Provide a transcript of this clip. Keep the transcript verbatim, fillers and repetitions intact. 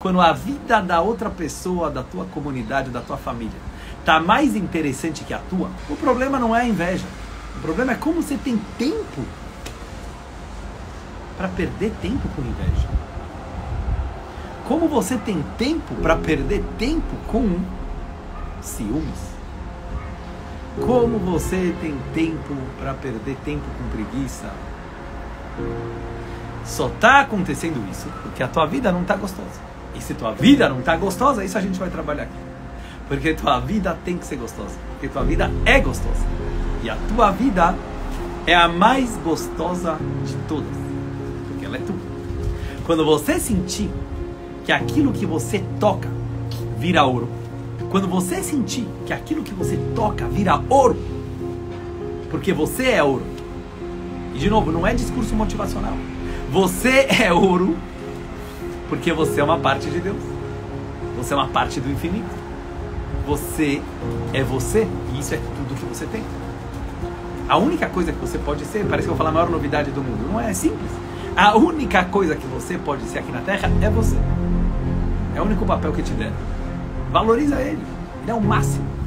Quando a vida da outra pessoa, da tua comunidade, da tua família, tá mais interessante que a tua, o problema não é a inveja. O problema é como você tem tempo para perder tempo com inveja. Como você tem tempo para perder tempo com ciúmes. Como você tem tempo para perder tempo com preguiça. Só tá acontecendo isso porque a tua vida não tá gostosa. E se tua vida não tá gostosa, isso a gente vai trabalhar aqui. Porque tua vida tem que ser gostosa. Porque tua vida é gostosa. E a tua vida é a mais gostosa de todas. Porque ela é tua. Quando você sentir que aquilo que você toca vira ouro. Quando você sentir que aquilo que você toca vira ouro. Porque você é ouro. E de novo, não é discurso motivacional. Você é ouro porque você é uma parte de Deus. Você é uma parte do infinito. Você é você e isso é tudo que você tem. A única coisa que você pode ser, parece que eu vou falar a maior novidade do mundo, não é simples. A única coisa que você pode ser aqui na Terra é você. É o único papel que te deram. Valoriza ele. Ele é o máximo.